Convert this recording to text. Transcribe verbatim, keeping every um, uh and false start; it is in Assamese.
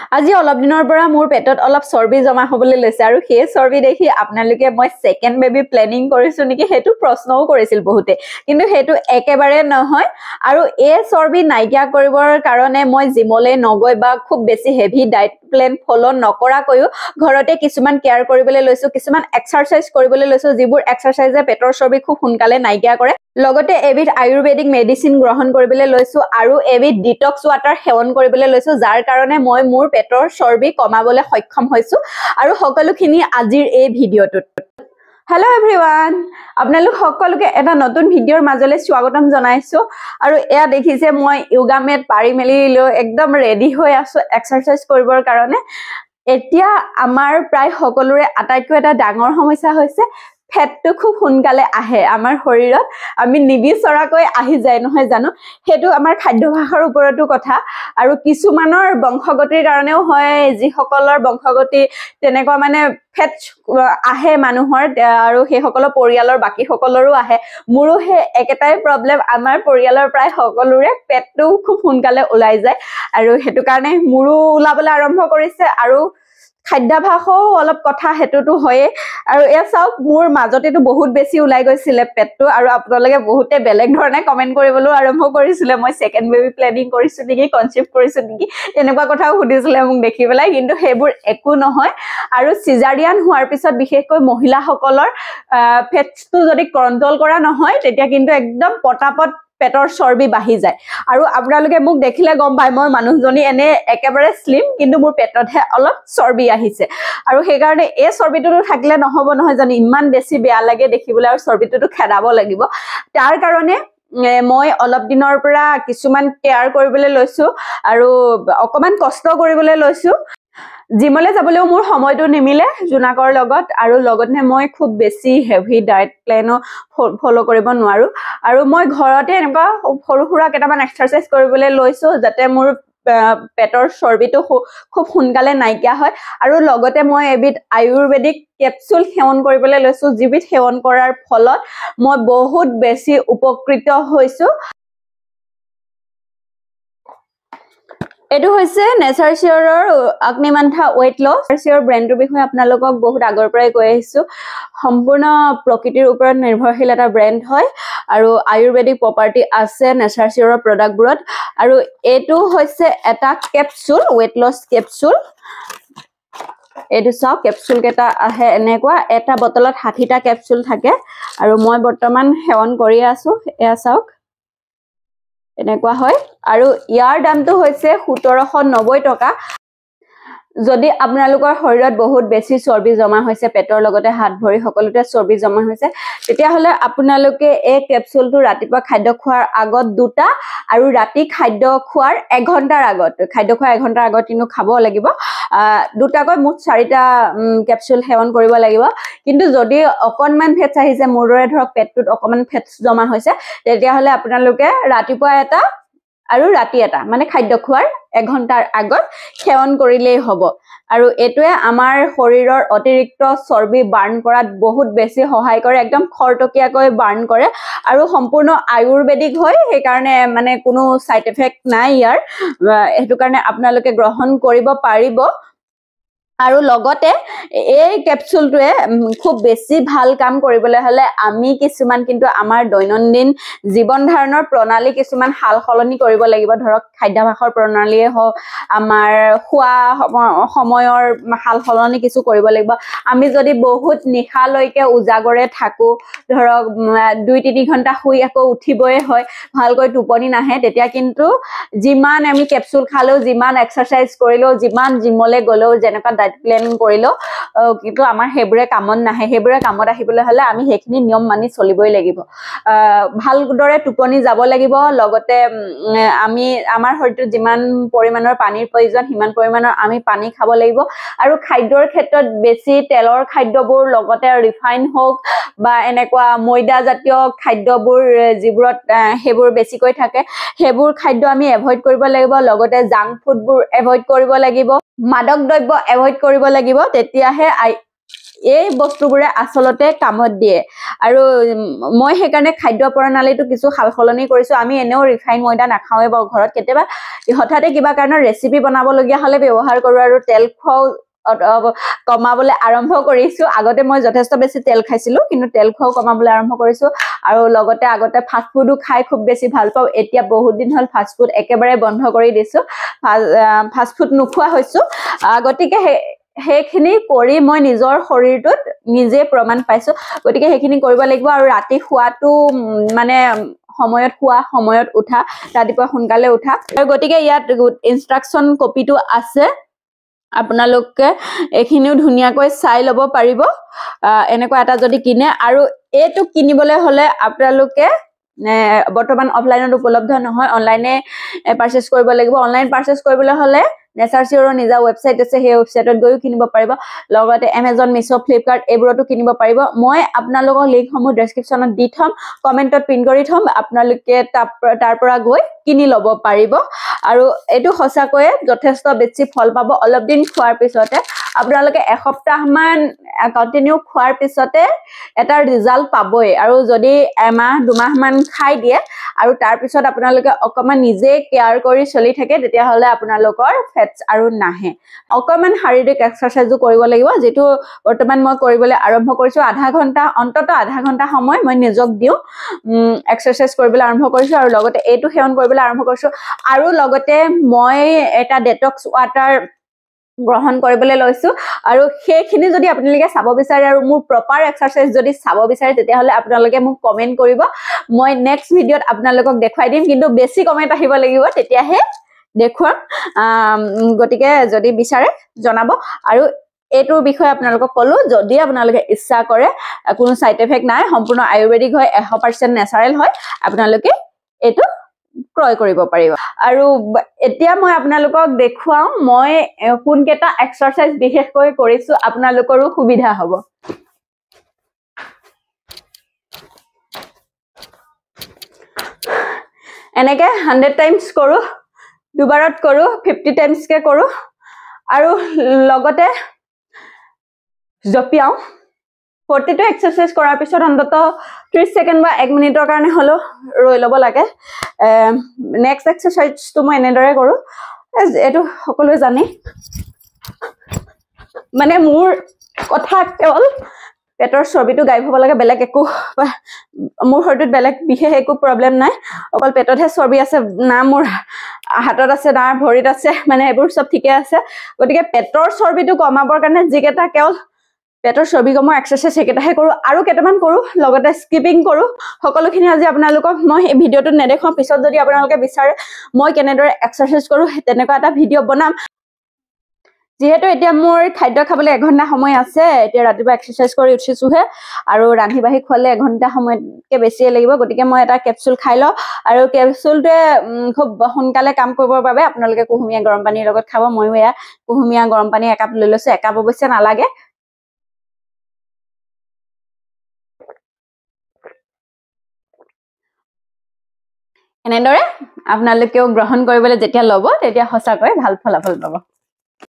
আজি অলপ দিনৰ পৰা মোৰ পেটত অলপ চৰ্বি জমা হ'বলৈ লৈছে আৰু সেই চৰ্বি দেখি আপোনালোকে মই সেকেন্ড বেবি প্লেনিং কৰিছো নেকি হেতু প্ৰশ্নও কৰিছিল বহুতে কিন্তু হেতু একেবাৰে নহয় আৰু এই চৰ্বি নাইকিয়া কৰিবৰ কাৰণে মই জিমলে নগৈ বা খুব বেছি হেভি ডায়েট প্লেন ফলো নকৰাকৈও ঘৰতে কিছুমান কেয়াৰ কৰিবলৈ লৈছো কিছুমান এক্সাৰসাইজ কৰিবলৈ লৈছো যিবোৰ এক্সাৰসাইজে পেটৰ চৰ্বি খুব সোনকালে নাইকিয়া কৰে লগতে এবিধ আয়ুৰ্বেদিক মেডিচিন গ্ৰহণ কৰিবলৈ লৈছো আৰু এবিধ ডিটক্স ওয়াটাৰ সেৱন কৰিবলৈ লৈছো যাৰ কাৰণে মই মোৰ পেটৰ চৰ্বি কমাবলৈ সক্ষম হৈছো আৰু সকলোখিনি আজিৰ এই ভিডিঅটোত Hello everyone আপোনালোক সকলোকে এটা নতুন ভিডিঅৰ মাজলে স্বাগতম জনাইছো আৰু এয়া দেখিছে মই yoga mat পাৰি মেলি লৈ একদম ৰেডি হৈ আছো এক্সাৰসাইজ কৰিবৰ কাৰণে এতিয়া আমাৰ প্ৰায় সকলোৰে আটাইতকৈ এটা ডাঙৰ সমস্যা হৈছে ফেটটো খুব সোনকালে আহে আমাৰ শৰীৰত আমি নিবিচৰাকৈ আহি যায় নহয় জানো হেতু আমাৰ খাদ্যভাসৰ ওপৰতো কথা আৰু কিছুমানৰ বংশগতিৰ কাৰণেও হয় যি সকলৰ বংশগতি তেনেকুৱা মানে ফেট আহে মানুহৰ আৰু সেই সকলৰ পৰিয়ালৰ বাকি সকলৰো আহে মোৰো হে একেটাই প্ৰবলেম আমাৰ পৰিয়ালৰ প্ৰায় সকলোৰে পেটটো খুব সোনকালে ওলাই যায় আৰু হেতু কাৰণে মোৰো ওলাবলৈ আৰম্ভ কৰিছে আৰু খাদ্যাভাসও অলপ কথা হেতুটো হয় আৰু এ চাওক মোৰ মাজতেটো বহুত বেছি ওলাই গৈছিল পেটটো আৰু আপোনালোকে বহুতে বেলেগ ধৰণে কমেন্ট কৰিবলৈ আৰম্ভ কৰিছিল মই সেকেন্ড বেবি প্লেনিং কৰিছো নেকি কনসেপ্ট কৰিছো নেকি এনেকুৱা কথাও সুধিছিল মোক দেখি পেলাই কিন্তু হেবোৰ একো নহয় আৰু সিজাৰিয়ান হোৱাৰ পিছত বিশেষকৈ মহিলাসকলৰ ফেটটো যদি কন্ট্ৰোল কৰা নহয় তেতিয়া কিন্তু একদম পটাপট পেটৰ চৰ্বি বাঢ়ি যায় আৰু আপোনালোকে মোক দেখিলে গম পায় মই মানুহজনী এনে একেবাৰে স্লিম কিন্তু মোৰ পেটতহে অলপ চৰ্বি আহিছে আৰু সেই কাৰণে এই চৰ্বিটো থাকিলে নহব নহয় জানি ইমান বেছি বেয়া লাগে দেখিবলৈ আৰু চৰ্বিটো খেদাব লাগিব তাৰ কাৰণে মই অলপ দিনৰ পৰা কিছুমান কেয়াৰ কৰিবলৈ লৈছো আৰু অকমান কষ্ট কৰিবলৈ লৈছো জিমলে যাবলেও মোৰ সময়টো নিমিলে জুনাকৰ লগত আৰু লগতে মই খুব বেছি হেভি ডায়েট প্লেনো ফলো কৰিব নোৱাৰো আৰু মই ঘৰতে এনেকুৱা সৰু সৰু কেইটামান এক্সাৰসাইজ কৰিবলৈ লৈছো যাতে মোৰ পেটৰ চৰ্বিটো খুব সোনকালে নাইকিয়া হয় আৰু লগতে মই এবিধ আয়ুৰ্বেদিক কেপসুল সেৱন কৰিবলৈ লৈছো যিবিধ সেৱন কৰাৰ ফলত মই বহুত বেছি উপকৃত হৈছো এটো হৈছে নেচাৰচিয়ৰৰ অগ্নিমান্থা ওয়েট লস নেচাৰচিয়ৰ ব্ৰ্যান্ডৰ বিষয়ে আপোনালোকক বহুত আগৰ পৰাই কৈ আহিছো সম্পূৰ্ণ প্ৰকৃতিৰ ওপৰত নিৰ্ভৰশীল এটা ব্ৰ্যান্ড হয় আৰু আয়ুৰ্বেদিক প্ৰপাৰ্টি আছে নেচাৰচিয়ৰৰ প্ৰডাক্টবোৰত আৰু এটো হৈছে এটা কেপসুল ওয়েট লস কেপসুল এটো চাও কেপসুল কেটা আহে এনেকুৱা এটা বটলত ষাঠি টা কেপসুল থাকে আৰু মই বৰ্তমান সেৱন কৰি আছো এয়া চাওক এনেকুৱা হয় আৰু ইয়াৰ দামটো হৈছে সোতৰশ নব্বৈ টকা যদি আপোনালোকৰ শৰীৰত বহুত বেছি চৰ্বি জমা হৈছে পেটৰ লগতে হাত ভৰি সকলোতে চৰ্বি জমা হৈছে তেতিয়া হলে আপোনালোকে এই কেপসুলটো ৰাতিপুৱা খাদ্য খোৱাৰ আগত দুটা আৰু ৰাতি খাদ্য খোৱাৰ এক ঘণ্টাৰ আগত খাদ্য খোৱাৰ এক ঘণ্টাৰ আগত কিনো খাব লাগিব দুটাকৈ মুঠ চাৰিটা কেপসুল সেৱন কৰিব লাগিব কিন্তু যদি অকনমান ফেট আহিছে মোৰৰে ধৰক পেটটোত অকনমান ফেট জমা হৈছে তেতিয়া হলে আপোনালোকে ৰাতিপুৱা এটা আৰু ৰাতি এটা মানে খাদ্য খোৱাৰ এক ঘণ্টাৰ আগত সেৱন কৰিলেই হ'ব আৰু এটোৱে আমাৰ শৰীৰৰ অতিৰিক্ত চৰ্বি বাৰ্ন কৰাত বহুত বেছি সহায় কৰে একদম খৰটকিয়াকৈ বাৰ্ন কৰে আৰু সম্পূৰ্ণ আয়ুৰ্বেদিক হয় সেই কাৰণে মানে কোনো সাইড এফেক্ট নাই ইয়াৰ হেতু কাৰণে আপোনালোকে গ্ৰহণ কৰিব পাৰিব আৰু লগতে এই কেপসুলটোৱে খুব বেছি ভাল কাম কৰিবলৈ হলে আমি কিছুমান কিন্তু আমাৰ দৈনন্দিন জীৱন ধাৰণৰ প্ৰণালী কিছুমান হাল খলনি কৰিব লাগিব ধৰক খাদ্যাভাসৰ প্ৰণালীয়ে হওক আমাৰ খোৱা সময়ৰ হাল খলনি কিছু কৰিব লাগিব আমি যদি বহুত নিশালৈকে উজাগৰে থাকো ধৰক দুই তিনি ঘণ্টা শুই আকৌ উঠিবই হয় ভালকৈ টোপনি নাহে তেতিয়া কিন্তু যিমান আমি কেপসুল খালেও যিমান এক্সাৰসাইজ কৰিলেও যিমান জিমলে গলেও যেনেকা ডায়েট প্লেন কৰিলো কিন্তু আমাৰ হেবৰে কামত নাহে হেবৰে কামত আহিবলৈ হলে আমি হেখিনি নিয়ম মানি চলিবই লাগিব ভালদৰে টোপনি যাব লাগিব লগতে আমি আমাৰ শৰীৰটোত যিমান পৰিমাণৰ পানীৰ প্ৰয়োজন হিমান পৰিমাণৰ আমি পানী খাব লাগিব আৰু খাদ্যৰ ক্ষেত্ৰত বেছি তেলৰ খাদ্যবোৰ লগতে ৰিফাইন হোক বা এনেকুৱা ময়দা জাতীয় খাদ্যবোৰ যিবোৰত হেবোৰ বেছিকৈ থাকে হেবোৰ খাদ্য আমি এভয়েড কৰিব লাগিব লগতে জাংক ফুডবোৰ এভয়েড কৰিব লাগিব মাদক দ্ৰব্য এভয়েড কৰিব লাগিব তেতিয়াহে এই বস্তুবোৰে আসলতে কামত দিয়ে আৰু মই সেইকাৰণে খাদ্য প্ৰণালীটো কিছু সালসলনি কৰিছো আমি এনেও ৰিফাইন ময়দা নাখাওৱে বাৰু ঘৰত কেতিয়াবা হঠাতে কিবা কাৰণত ৰেচিপি বনাবলগীয়া হলে ব্যৱহাৰ কৰো আৰু তেল খোৱাও কমাবলৈ আৰম্ভ কৰিছো আগতে মই যথেষ্ট বেছি তেল খাইছিলো কিন্তু তেল খোৱাও কমাবলৈ আৰম্ভ কৰিছো আৰু লগতে আগতে ফাষ্ট ফুডো খাই খুব বেছি ভাল পাওঁ এতিয়া বহুত দিন হল ফাষ্ট ফুড একেবাৰে বন্ধ কৰি দিছো ফাষ্ট ফুড নোখোৱা হৈছো গতিকে সেইখিনি কৰি মই নিজৰ শৰীৰটোত নিজে প্ৰমাণ পাইছো গতিকে সেইখিনি কৰিব লাগিব আৰু ৰাতি খোৱাটো মানে সময়ত খোৱা সময়ত উঠা ৰাতিপুৱা সোনকালে উঠা আৰু গতিকে ইয়াত ইনষ্ট্ৰাকচন কপিটো আছে আপোনালোকে এখিনিও ধুনীয়াকৈ চাই ল'ব পাৰিব এনেকুৱা এটা যদি কিনে আৰু এইটো কিনিবলৈ হলে আপোনালোকে বৰ্তমান অফলাইনত উপলব্ধ নহয় অনলাইনে পাৰচেজ কৰিব লাগিব অনলাইন পাৰচেজ কৰিবলৈ হলে নেচাৰ চিঅৰৰ নিজা ৱেবছাইট আছে সেই ৱেবছাইটত গৈও কিনিব পাৰিব লগতে এমাজন মিছো ফ্লিপকাৰ্ট এইবোৰতো কিনিব পাৰিব মই আপোনালোকক লিংকসমূহ ডেছক্ৰিপশ্যনত দি থম কমেণ্টত পিন কৰি থম আপোনালোকে তাৰ পৰা গৈ কিনি ল'ব পাৰিব আৰু এইটো সঁচাকৈয়ে যথেষ্ট বেছি ফল পাব অলপ দিন খোৱাৰ পিছতে আপোনালোকে এসপ্তাহ মান কন্টিনিউ খোৱাৰ পিছতে এটা ৰিজাল্ট পাবই আৰু যদি এমাহ দুমাহ মান খাই দিয়ে আৰু তাৰ পিছত আপোনালোকে অকমান নিজে কেয়াৰ কৰি চলি থাকে তেতিয়াহলে আপোনালোকৰ ফেটছ আৰু নাহে অকমান শাৰীৰিক এক্সাৰসাইজো কৰিব লাগিব যেটো বৰ্তমান মই কৰিবলৈ আৰম্ভ কৰিছো আধা ঘণ্টা অন্তত আধা ঘণ্টা সময় মই নিজক দিও এক্সাৰসাইজ কৰিবলৈ আৰম্ভ কৰিছো আৰু লগতে এইটো সেৱন কৰিবলৈ আৰম্ভ কৰিছো আৰু লগতে মই এটা ডেটক্স ৱাটাৰ গ্ৰহণ কৰিবলৈ লৈছো আৰু সেইখিনি যদি আপোনালোকে চাব বিচাৰে আৰু মোৰ প্ৰপাৰ এক্সাৰসাইজ যদি চাব বিচাৰে তেতিয়াহলে আপোনালোকে মোক কমেন্ট কৰিব মই নেক্সট ভিডিঅত আপোনালোকক দেখাই দিম কিন্তু বেছি কমেন্ট আহিব লাগিব তেতিয়াহে দেখুৱাম গতিকে যদি বিচাৰে জনাব আৰু এইটোৰ বিষয়ে আপোনালোকক কলো যদি আপোনালোকে ইচ্ছা কৰে কোনো সাইড এফেক্ট নাই সম্পূৰ্ণ আয়ুৰ্বেদিক হয় এশ পাৰ্চেণ্ট নেচাৰেল হয় আপোনালোকে এইটো ক্ৰয় কৰিব পাৰিব আৰু এতিয়া মই আপোনালোকক দেখুৱাও মই কোনকেটা এক্সাৰসাইজ বিশেষকৈ কৰিছো আপোনালোকৰো সুবিধা হ'ব এনেকে হাণ্ড্ৰেড টাইমছ কৰো দুবাৰত কৰো ফিফটি টাইমছ কে কৰো আৰু লগতে জপিয়াও প্ৰতিটো এক্সাৰসাইজ কৰাৰ পিছত অন্তত ত্ৰিশ সেকেন্ড বা এক মিনিটৰ কাৰণে হলো ৰৈ ল'ব লাগে নেক্সট এক্সাৰসাইজটো মই এনেদৰে কৰো এটো সকলোৱে জানে মানে মোৰ কথা কেৱল পেটৰ চৰ্বিটো গায়ব হ'ব লাগে বেলেগ একো মোৰ শৰীৰত বেলেগ বিশেষ একো প্ৰবলেম নাই অকল পেটতহে চৰ্বি আছে না মোৰ হাতত আছে না ভৰিত আছে মানে এইবোৰ সব ঠিকে আছে গতিকে পেটৰ চৰ্বিটো কমাবৰ কাৰণে যিকেটা কেৱল পেটৰ চৰ্বি কমা এক্সাৰসাইজ হেকেটাহে কৰো আৰু কেটামান কৰো লগতে স্কিপিং কৰো সকলোখিনি আজি আপোনালোকক মই এই ভিডিঅটো নেদেখাম পিছত যদি আপোনালোকে বিচাৰে মই কেনেদৰে এক্সাৰসাইজ কৰো তেনেকুৱা এটা ভিডিঅ বনাম যেহেতু এতিয়া মোৰ খাদ্য খাবলৈ এক ঘণ্টা সময় আছে এতিয়া ৰাতিপুৱা এক্সাৰসাইজ কৰি উঠিছোহে আৰু ৰান্ধি বাঢ়ি খোৱালে এক ঘণ্টা সময়তকে বেছিয়ে লাগিব গতিকে মই এটা কেপচুল খাই লওঁ আৰু কেপচুলটোৱে খুব সোনকালে কাম কৰিবৰ বাবে আপোনালোকে কুহুমীয়া গৰম পানীৰ লগত খাব ময়ো এয়া কুহুমীয়া গৰম পানী একাপ লৈ লৈছো একাপ অৱশ্যে নালাগে এনেদৰে আপোনালোকেও গ্ৰহণ কৰিবলৈ যেতিয়া ল'ব তেতিয়া সঁচাকৈ ভাল ফলাফল পাব